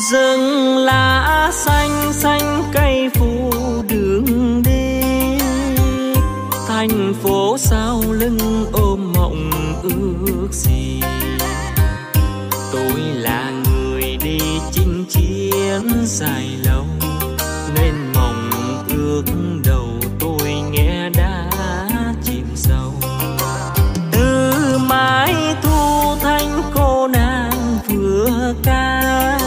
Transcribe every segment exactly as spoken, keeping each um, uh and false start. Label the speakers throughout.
Speaker 1: Rừng lá xanh xanh cây phủ đường đi, thành phố sau lưng ôm mộng ước gì. Tôi là người đi chinh chiến dài lâu, nên mộng ước đầu tôi nghe đã chìm sâu. Từ mái thu thanh cô nàng vừa ca,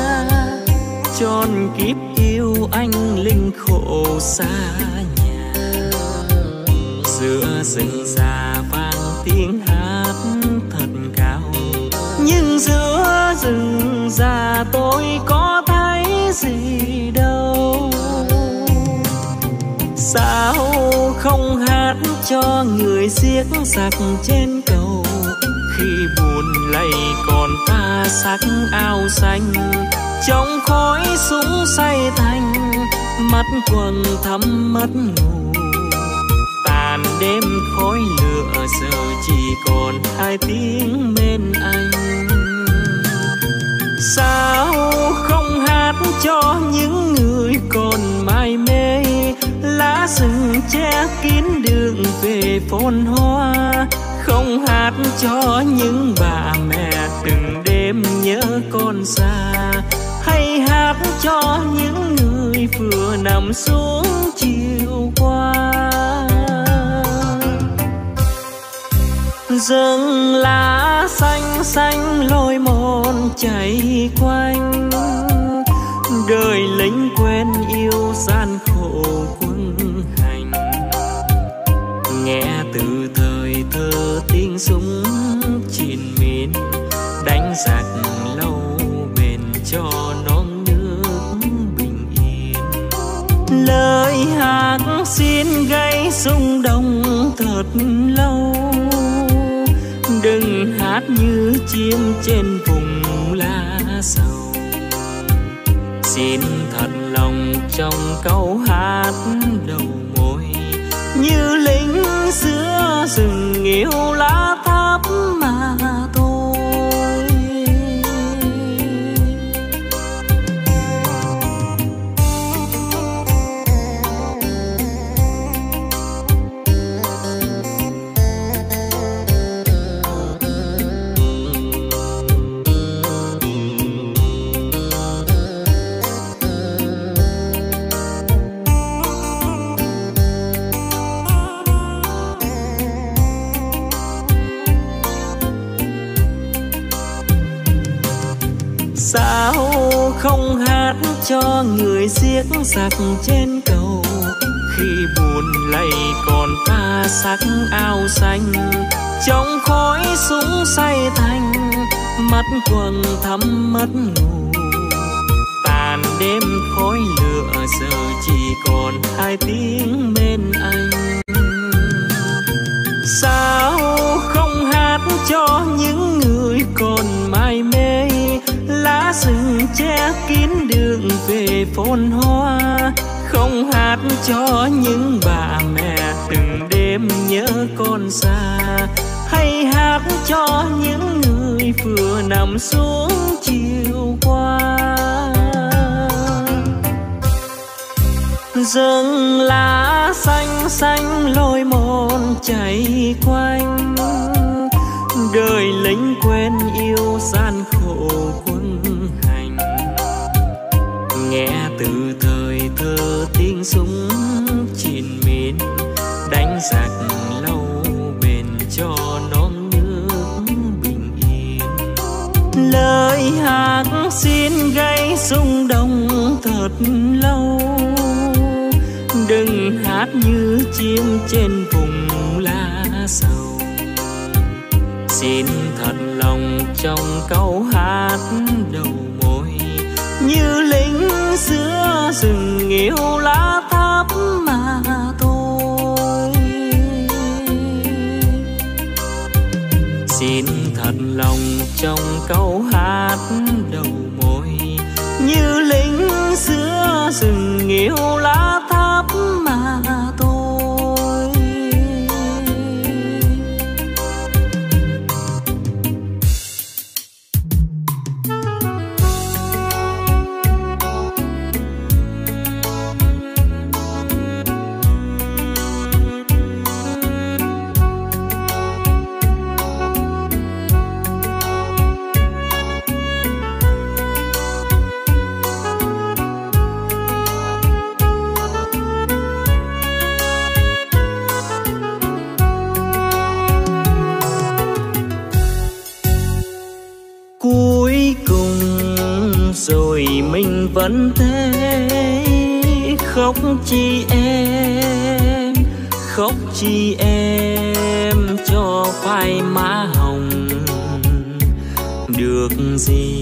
Speaker 1: tròn kiếp yêu anh linh khổ xa nhà. Giữa rừng già vang tiếng hát thật cao, nhưng giữa rừng già tôi có thấy gì đâu. Sao không hát cho người xiếc giặc trên cầu, khi buồn lầy còn ta sắc áo xanh. Trong khói súng say thành, mắt quầng thắm mất ngủ. Tàn đêm khói lửa giờ chỉ còn hai tiếng bên anh. Sao không hát cho những người còn mải mê, lá rừng che kín đường về phồn hoa. Không hát cho những bà mẹ từng đêm nhớ con xa, hay hát cho những người vừa nằm xuống chiều qua. Rừng lá xanh xanh lối mòn chảy quanh, đời lính quen yêu gian khổ quân hành. Nghe từ thời thơ tiếng súng chín miền, đánh giặc lâu bền cho non nước bình yên. Lời hát xin gây rung động thật lâu, đừng hát như chim trên vùng lá sầu. Xin thật lòng trong câu hát đầu môi, như lính giữa rừng yêu lá tháp mà thôi. Sao không hát cho người xiếc giặc trên cầu, khi buồn lầy còn ta sắc áo xanh. Trong khói súng say thành, mắt quầng thắm mất ngủ. Tàn đêm khói lửa giờ chỉ còn hai tiếng bên anh. Sao không hát cho những người còn mải mê, lá rừng che kín đường về phồn hoa. Không hát cho những bà mẹ từng đêm nhớ con xa, hay hát cho những người vừa nằm xuống chiều qua. Rừng lá xanh xanh lối mòn chảy quanh, đời lính quen yêu gian khổ quân hành. Nghe từ thời thơ tiếng súng chín miền, đánh giặc lâu bền cho non nước bình yên. Lời hát xin gây rung động thật lâu, đừng hát như chim trên vùng lá sầu. Xin thật lòng trong câu hát đầu môi, như lính giữa rừng yêu lá tháp mà thôi. Xin thật lòng trong câu hát đầu môi, như lính giữa rừng yêu lá tháp mà thôi. vẫn thế. Khóc chi em, khóc chi em cho phai má hồng được gì.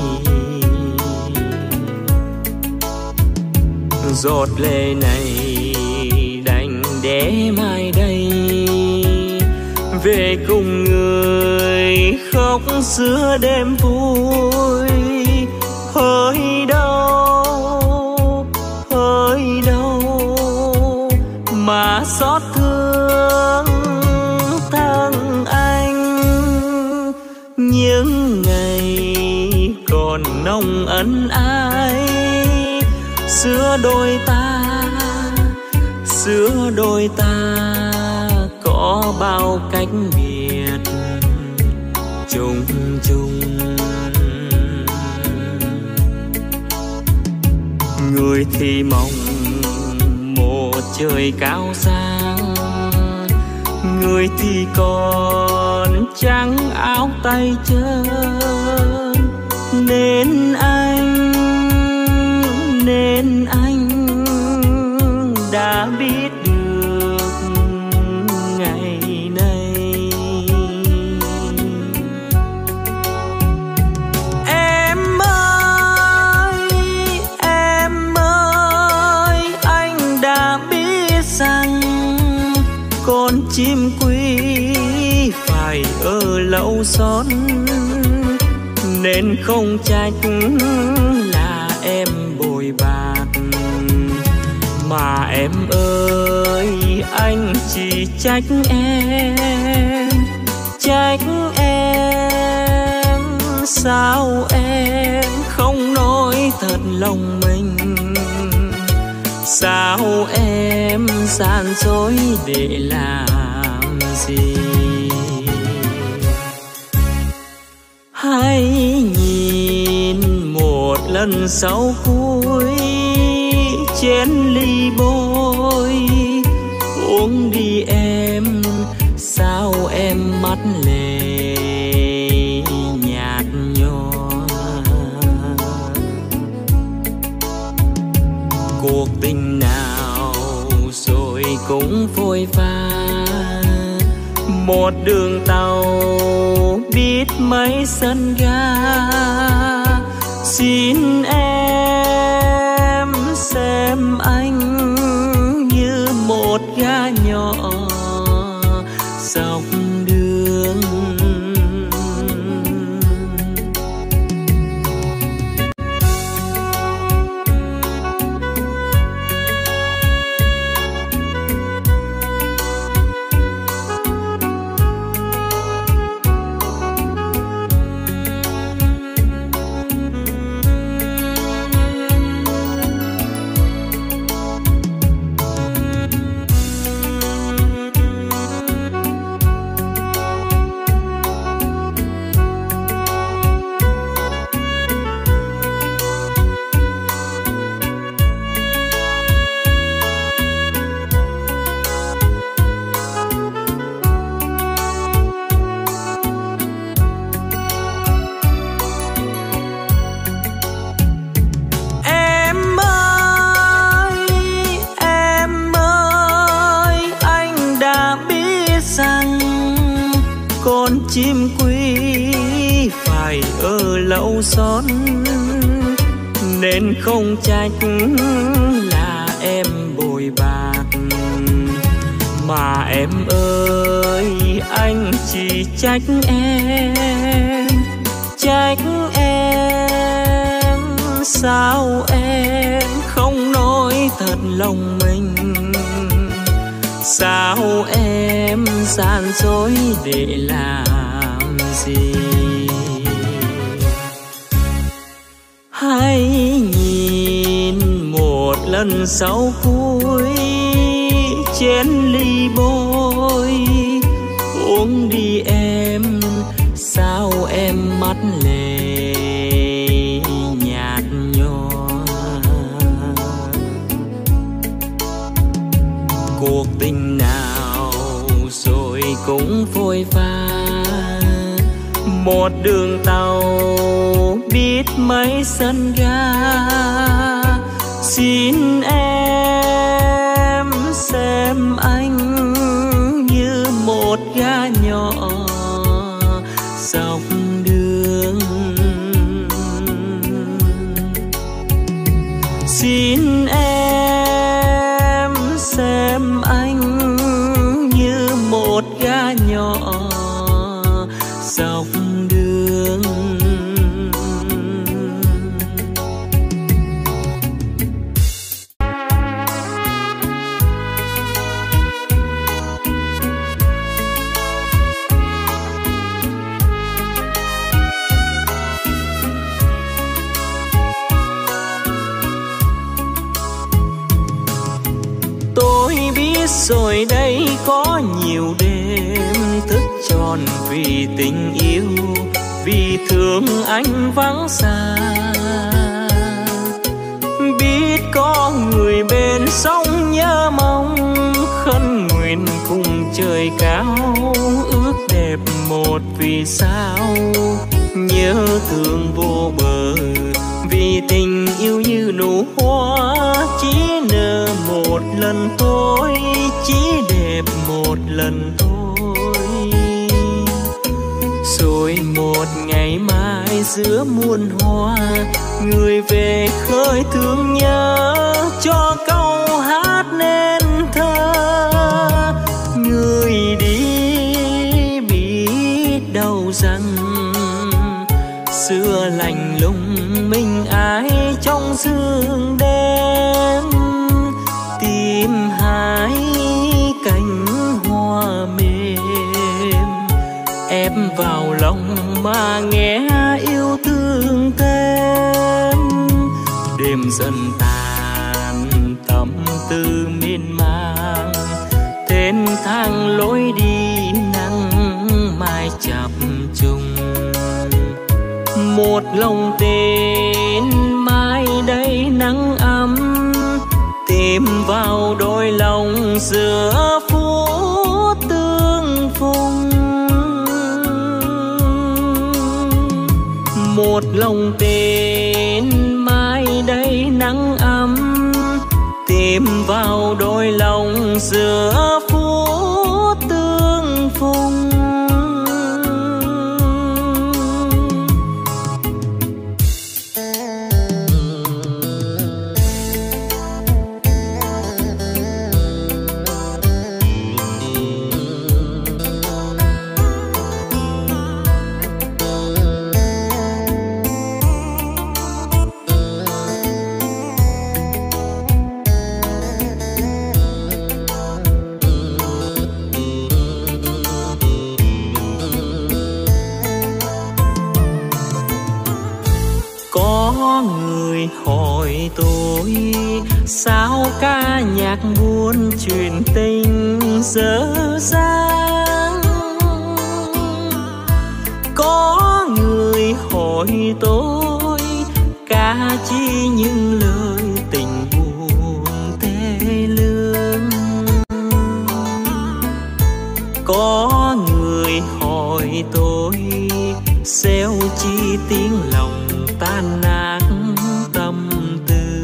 Speaker 1: Giọt lệ này đành để mai đây về cùng người khóc giữa đêm vui. Hỡi đâu, hỡi đâu mà xót thương thân anh. Những ngày còn nồng ân ái giữa đôi ta, giữa đôi ta có bao cách biệt chung chung. Người thì mong một trời cao sang, người thì còn trắng áo tay trơn. Nên anh, nên anh đã biết được ngày nay. Em ơi, em ơi, anh đã biết rằng con chim quý phải ở lậu xón. Nên không trách là em bồi bạc, mà em ơi anh chỉ trách em, trách em. Sao em không nói thật lòng mình, sao em gian dối để làm gì. Hãy nhìn một lần sau cuối chén ly bôi, uống đi em. Sao em mắt lệ nhạt nhòa. Cuộc tình nào rồi cũng phôi pha, một đường tàu biết mấy sân ga. Xin em xem anh như một ga nhỏ dọc đường. Chim quý phải ở lậu xón, nên không trách là em bồi bạc, mà em ơi anh chỉ trách em, trách em. Sao em không nói thật lòng mình, sao em gian dối để làm gì. Hãy nhìn một lần sau cuối chén ly bôi, uống đi em. Sao em mắt lệ nhạt nhòa. Cuộc tình nào rồi cũng phôi pha, một đường tàu biết mấy sân ga. Xin em xem anh như một ga nhỏ dọc đường. Xin em xem anh như một ga nhỏ dọc đường. Tôi biết rồi đây có nhiều đêm thức tròn vì tình yêu, vì thương anh vắng xa. Biết có người bên sông nhớ mong, khấn nguyện cùng trời cao, ước đẹp một vì sao. Nhớ thương vô bờ vì tình yêu như nụ hoa, chỉ nở một lần thôi, chỉ đẹp một lần thôi. Rồi một ngày mai giữa muôn hoa, người về khơi thương nhớ cho câu hát nên thơ. Người đi biết đâu rằng xưa lạnh lùng mình ai trong sương đêm, tìm hái cánh hoa mềm ép vào lòng mà nghe yêu thương thêm. Đêm dần tàn tâm tư miên man, thênh thang lối đi nắng mai chập trùng. Một lòng tên mai đây nắng ấm, tìm vào đôi lòng giữa phút tương phùng. Một lòng tên mai đây nắng ấm, tìm vào đôi lòng giữa phút tương phùng. Có người hỏi tôi sao ca nhạc buồn chuyện tình dở dang. Có người hỏi tôi ca chi những lời tình buồn thê lương. Có người hỏi tôi xéo chi tiếng lòng tan nát tâm tư.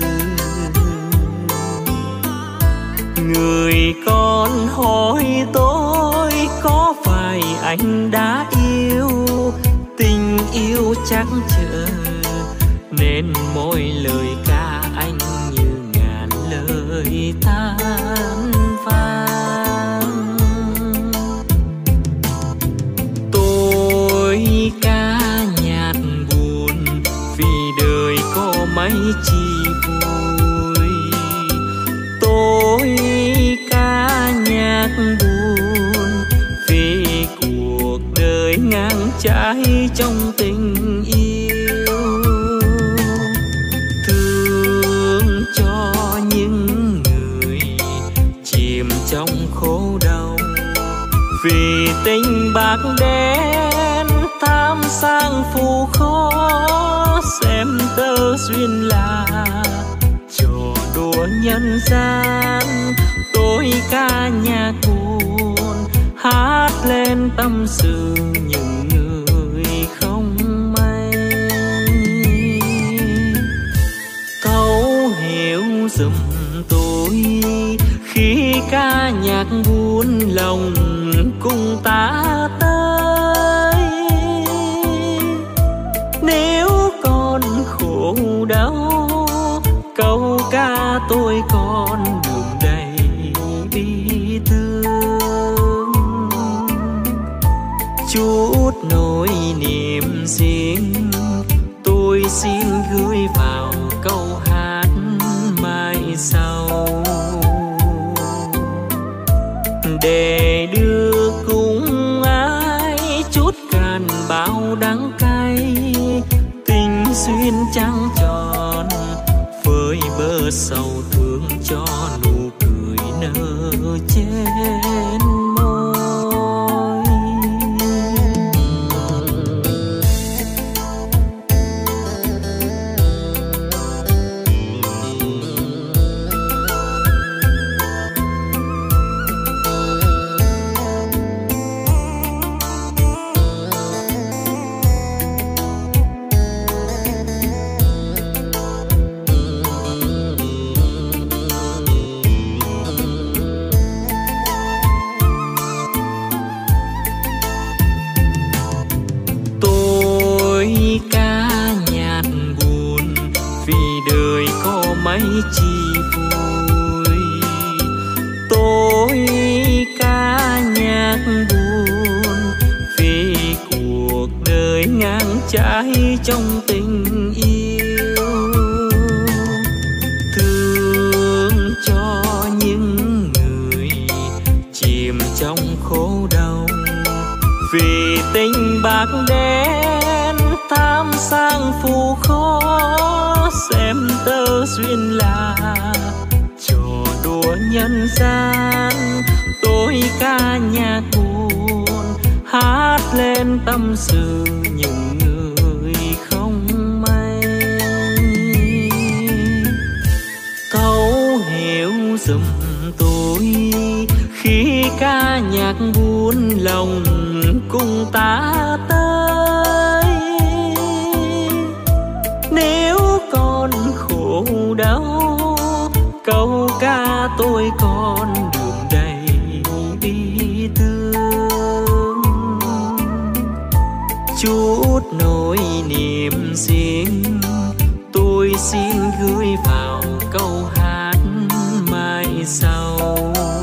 Speaker 1: Người con hỏi tôi có phải anh đã yêu, tình yêu chắc chờ nên mỗi lời ca anh như ngàn lời than vang. Tôi ca nhạt buồn vì đời có mấy chi vui. Tôi ca nhạc buồn vì cuộc đời ngang trái trong tình yêu. Thương cho những người chìm trong khổ đau, vì tình bạc đen tham sang phù khó. Xem tơ duyên là trò đùa nhân gian, tôi ca nhạc buồn hát lên tâm sự những người khác. hiểu giùm tôi khi ca nhạc buồn lòng cùng ta tới. Nếu còn khổ đau câu ca tôi còn đường đầy bi thương. Chút nỗi niềm riêng tôi xin gửi vào câu hát mai sau, để đưa cùng ai chút cạn bao đắng cay. Tình duyên trăng tròn với bờ sầu thương cho nụ cười nở trên môi. Mấy chi vui tôi ca nhạc buồn vì cuộc đời ngang trái trong tình yêu. Thương cho những người chìm trong khổ đau vì tình bạc đen tham sang phù khó. Xem tơ duyên là trò đùa nhân gian, tôi ca nhạc buồn hát lên tâm sự những người không may. Thấu hiểu giùm tôi khi ca nhạc buồn lòng cùng ta tới. Nếu còn khổ đau câu ca tôi còn đường đầy bi thương. Chút nỗi niềm riêng tôi xin gửi vào câu hát mai sau,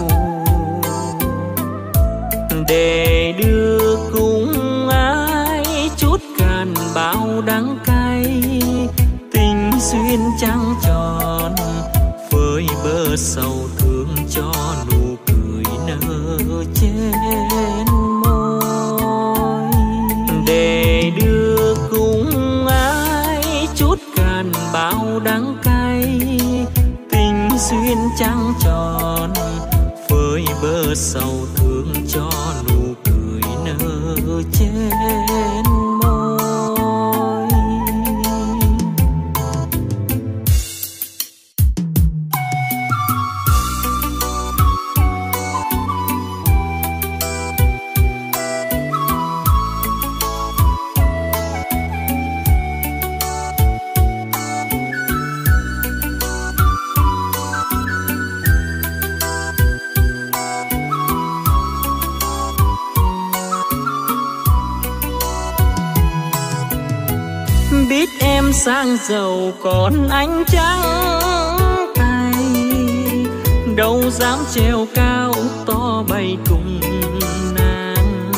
Speaker 1: để đưa cùng ai chút cạn bao đắng cay. Tình duyên trăng tròn với bờ sầu thương cho nụ cười nở trên môi, để đưa cùng ai chút cạn bao đắng cay. Tình duyên trăng tròn với bờ sầu thương cho nụ cười nở trên môi. Biết em sang giàu còn anh trắng tay, đâu dám treo cao to bay cùng nàng.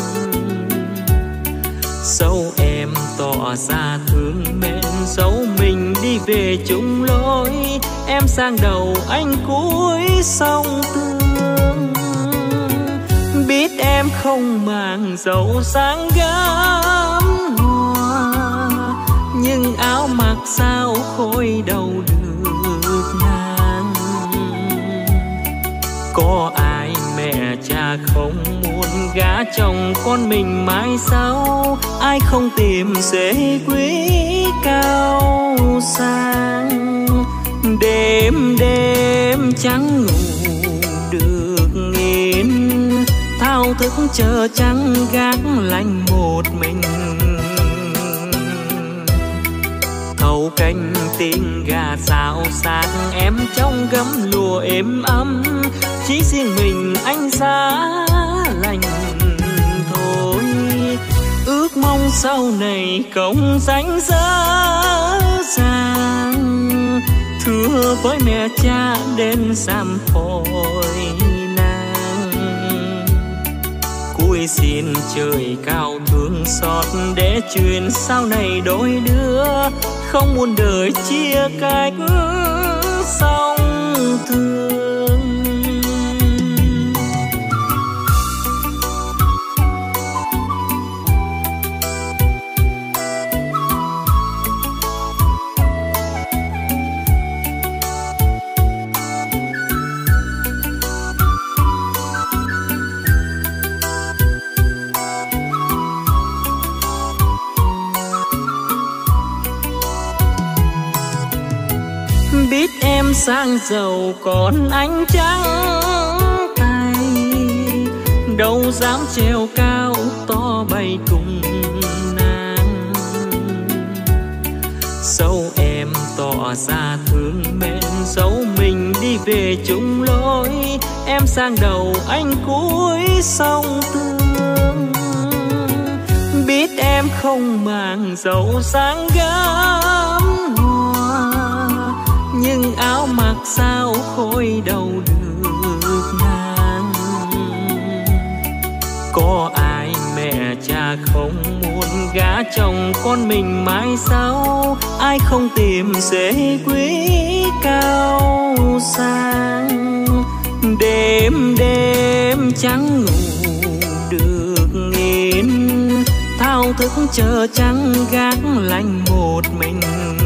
Speaker 1: Dẫu em tỏ ra thương mến, dẫu mình đi về chung lối, em sang đầu anh cúi sông tương. Biết em không màng dẫu sáng gấm nhưng áo mặc sao khôi đầu được nàng. Có ai mẹ cha không muốn gả chồng con mình mai sau, ai không tìm rể quý cao sang. Đêm đêm chẳng ngủ được yên, thao thức chờ trắng gác lạnh một mình. Thấu thấu canh tiếng gà xào xạc em trong gấm lụa êm ấm, chỉ riêng mình anh giá lành thôi. Ước mong sau này công danh dở dàng, thưa với mẹ cha đến sám phôi nàng. Cúi xin trời cao thương xót để chuyện sau này đôi đứa không muốn đời chia cách song thương. Biết em sang giàu còn anh trắng tay, đâu dám treo cao to bay cùng nàng. Dẫu em tỏ ra thương mến, dẫu mình đi về chung lối, em sang đầu anh cúi song tương. Biết em không màng dẫu sáng gấm nhưng áo mặc sao khôi đầu được nàng. Có ai mẹ cha không muốn gả chồng con mình mai sau, ai không tìm rể quý cao sang. Đêm đêm chẳng ngủ được yên, thao thức chờ trắng gác lạnh một mình.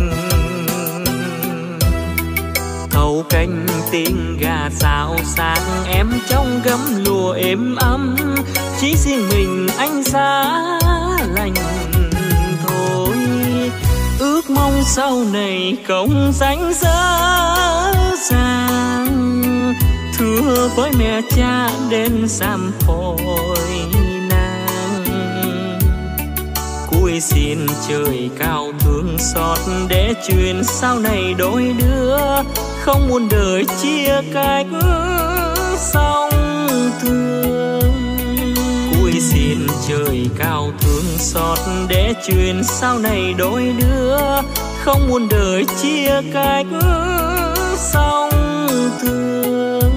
Speaker 1: Thấu canh tiếng gà xào xạc em trong gấm lụa êm ấm, chỉ riêng mình anh giá lành thôi. Ước mong sau này công danh dở dàng, thưa với mẹ cha đến sám phôi nàng. Cúi xin trời cao thương xót để chuyện sau này đôi đứa không muốn đời chia cách song thương. Cúi xin trời cao thương xót để chuyện sau này đôi đứa không muốn đời chia cách song thương.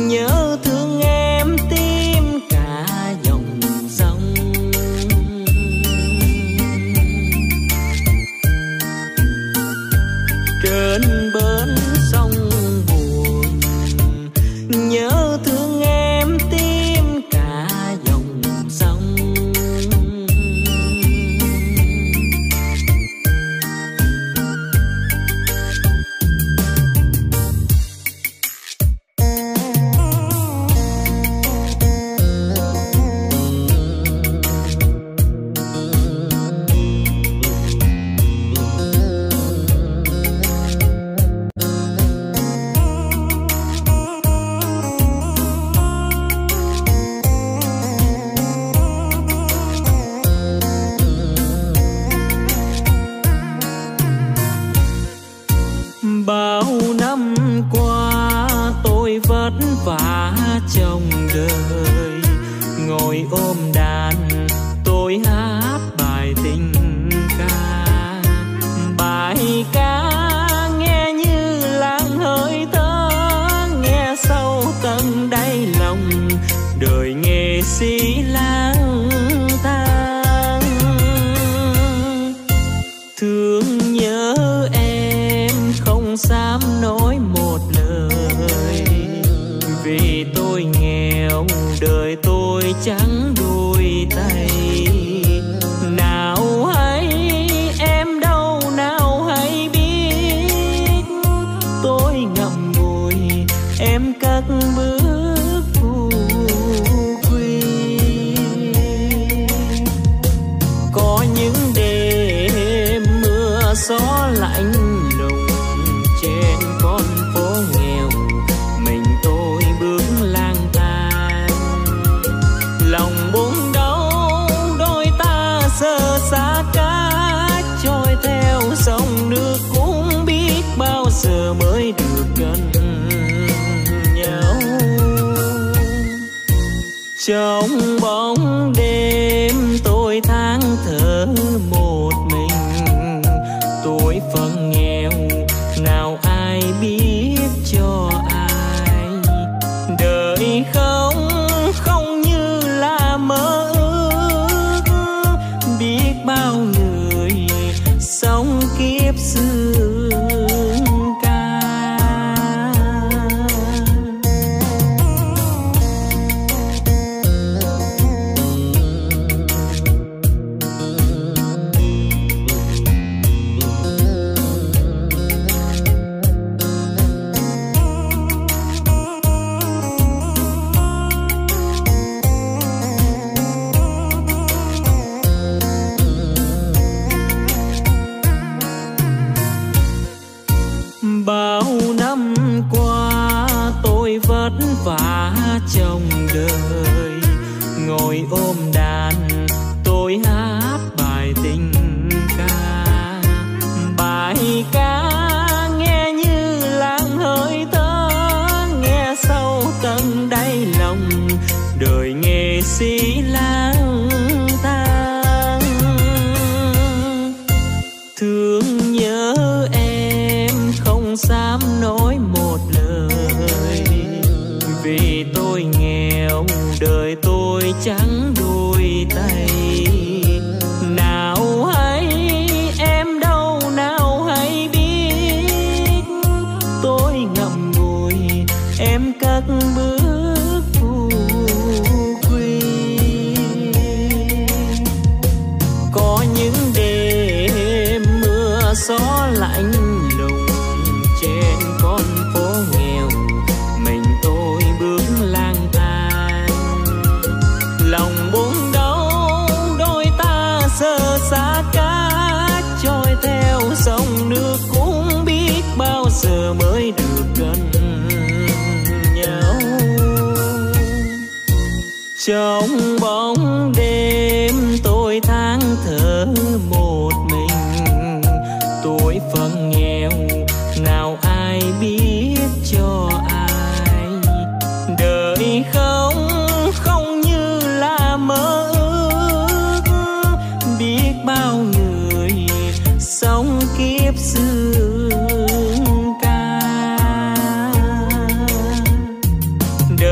Speaker 1: nhớ thương em tim cả dòng sông. Trên bến sông buồn nhớ thương em tim cả dòng sông. Bao năm qua tôi vất vả trong đời, ngồi ôm đàn tôi hát bài tình ca. Bài ca nghe như làng hơi thở, nghe sâu tận đáy lòng đời nghệ sĩ lang thang. Thương nhớ em không dám nói một lời, vì tôi nghèo đời tôi trắng đôi tay. Nào hay em đâu nào hay biết, tôi ngậm ngùi em cất bước phù quy. Có những đêm mưa gió lạnh lùng trên con phố nghèo, mình tôi bước lang thang. Lòng buông đau đôi ta sơ xa cách, trôi theo dòng nước cũng biết bao giờ mới được gần nhau. Trong bóng đêm tôi tháng thở một mình, tôi phần nghèo nào ai biết cho ai. Đời không không như là mơ ước, biết bao người sống kiếp xương ca. Bao năm qua tôi vất vả trong đời, ngồi ôm đàn tôi hát bài tình ca. Bài ca nghe như làng hơi thở, nghe sâu tận đáy lòng đời nghệ sĩ lang thang. Thương nhớ em không dám nói một lời, vì tôi nghèo đời tôi trắng đôi tay. Nào hay em đâu nào hay biết, tôi ngậm ngùi em cất bước phù quy. Có những đêm mưa gió lạnh lùng trên con phố nghèo, mình tôi bước lang thang. Lòng buông đau đôi ta sơ xa cách, trôi theo dòng nước cũng biết bao giờ mới được gần nhau. Trong bóng đêm tôi tháng thở một mình, tôi phần nghèo nào ai biết cho ai. Đời không không như là mơ ước, biết bao người sống kiếp xương ca.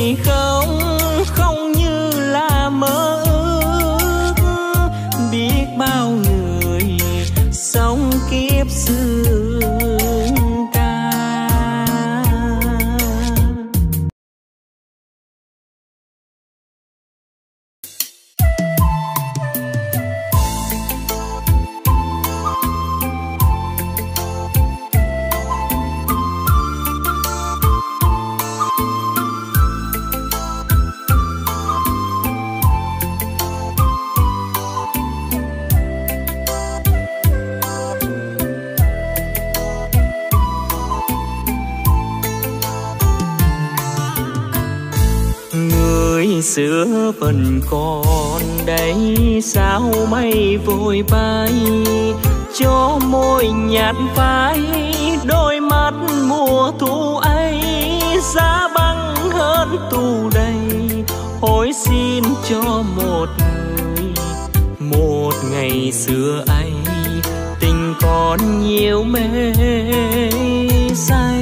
Speaker 1: không, không như là mơ ước. Biết bao người sống kiếp xưa ca. Xưa vẫn còn đây sao mây vội bay, cho môi nhạt phai đôi mắt mùa thu ấy. Giá băng hơn tù đầy, hối xin cho một người. Một ngày xưa ấy tình còn nhiều mê say.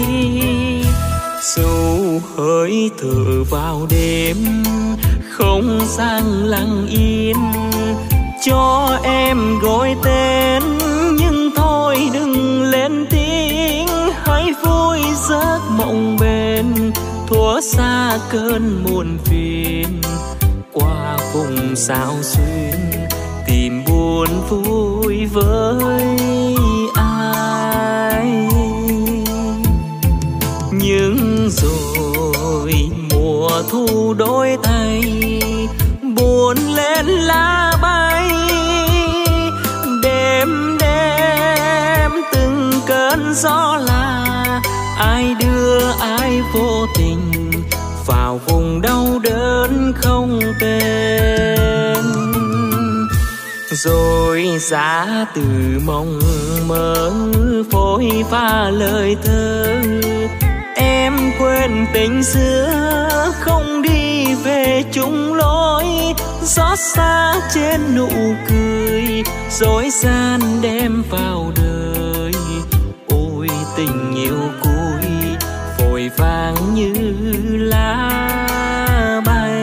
Speaker 1: Dù hơi thở vào đêm, không gian lặng yên, cho em gọi tên nhưng thôi đừng lên tiếng. Hãy vui giấc mộng bên, thua xa cơn muộn phiền. Qua vùng sao xuyên tìm buồn vui với ai. Nhưng rồi mùa thu đổi thay, buồn lên lá bay. Đêm đêm từng cơn gió là ai đưa ai vô tình vào vùng đau đớn không tên. Rồi giá từ mộng mơ phôi pha lời thơ. Em quên tình xưa không đi về chung lối, xót xa trên nụ cười dối gian đem vào đời. Ôi tình yêu cuối vội vàng như lá bay.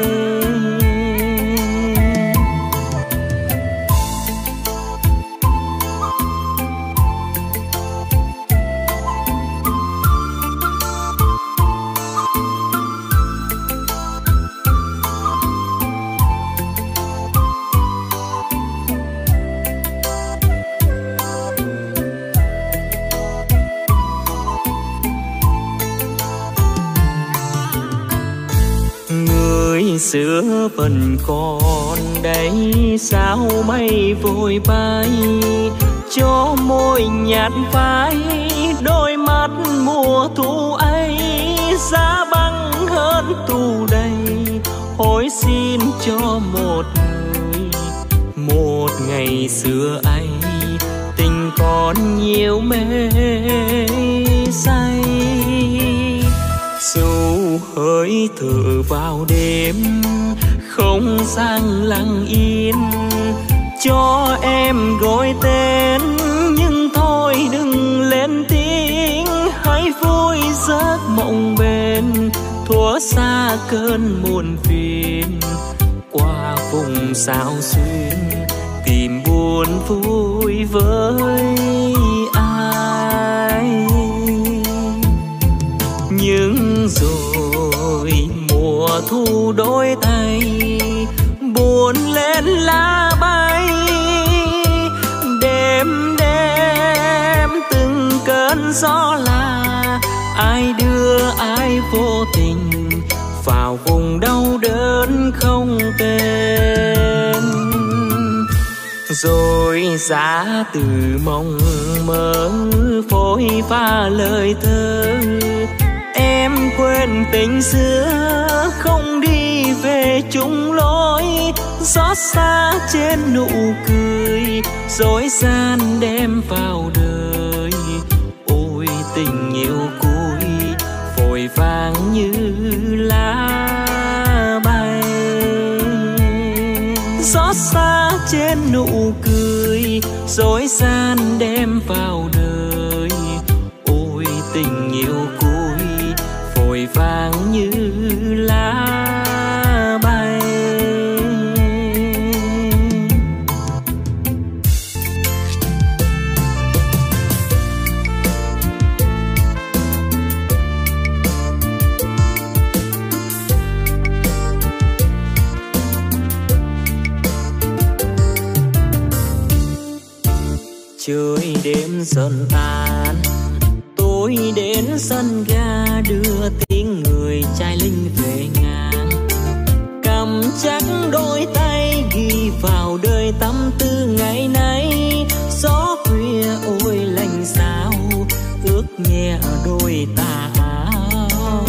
Speaker 1: Xưa vẫn còn đây sao mây vội bay, cho môi nhạt phai đôi mắt mùa thu ấy. Giá băng hơn tù đầy, hối xin cho một người. Một ngày xưa ấy tình còn nhiều mê say. Dù hơi thở vào đêm, không gian lặng yên, cho em gọi tên nhưng thôi đừng lên tiếng. Hãy vui giấc mộng bên, thua xa cơn muộn phiền. Qua vùng sao xuyên tìm buồn vui với ai. Nhưng rồi mùa thu đổi thay, buồn lên lá bay. Đêm đêm từng cơn gió là ai đưa ai vô tình vào vùng đau đớn không tên. Rồi giá từ mộng mơ phôi pha lời thơ. Em quên tình xưa không đi về chung lối, xót xa trên nụ cười dối gian đem vào đời. Ôi tình yêu cuối vội vàng như lá bay. Xót xa trên nụ cười dối gian đem vào đời. Ôi tình yêu cuối vội vàng như Trời đêm dần tan, tôi đến sân ga đưa tiếng người trai linh về ngang. Cầm chắc đôi tay ghi vào đời tâm tư ngày nay. Gió khuya ôi lạnh sao ướt nhẹ đôi tà áo.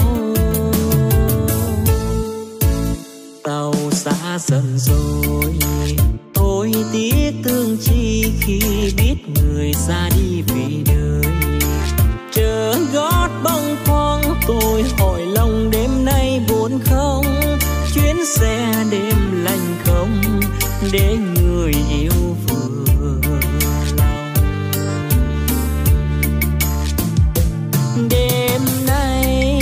Speaker 1: Tàu xa dần rồi, tôi tiếc thương chi khi biết người ra đi vì đời. Chờ gót bâng khuâng tôi hỏi lòng đêm nay buồn không. Chuyến xe đêm lạnh không để người yêu vừa lòng. Đêm nay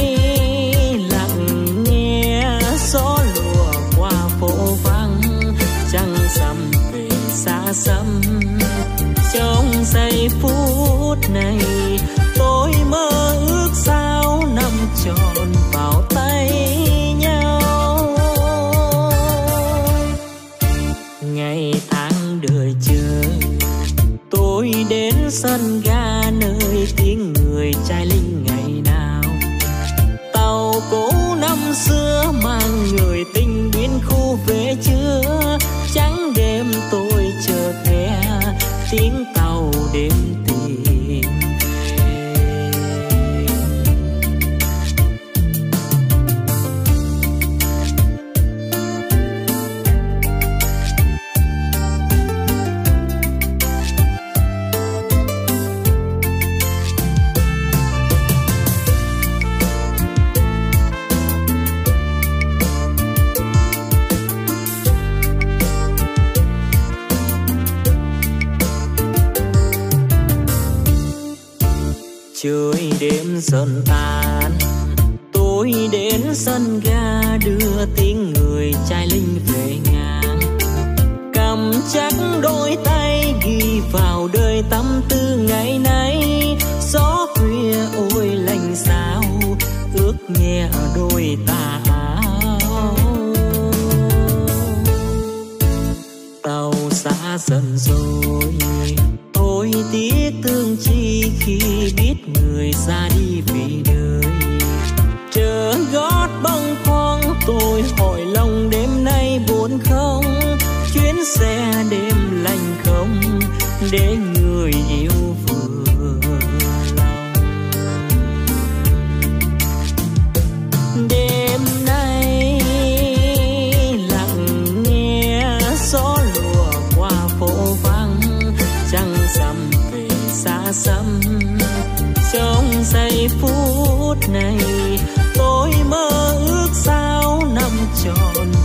Speaker 1: lặng nghe gió lùa qua phố vắng. Trăng rằm về xa xăm, trong giây phút này tôi mơ ước sao năm tròn vào tay nhau. Ngày tháng đợi chờ tôi đến sân ga nơi tiếng người trai linh ngày nào. Tàu cũ năm xưa mang người tình biến khu về chưa. Trắng đêm tôi chợt nghe tiếng tàu đêm tìm về. Trời đêm dần tan, tôi đến sân ga đưa tiếng người trai linh về ngang. Cầm chắc đôi tay ghi vào đời tâm tư ngày nay. Gió khuya ôi lạnh sao ướt nhẹ đôi tà áo. Tàu xa dần rồi, tôi tiếc thương chi khi biết người ra đi vì đời. Chờ gót bâng khuâng tôi hỏi lòng đêm nay buồn không. Chuyến xe đêm lạnh không để người yêu vừa lòng. Đêm nay lặng nghe gió lùa qua phố vắng. Trăng rằm về xa xăm, trong giây phút này tôi mơ ước sao năm tròn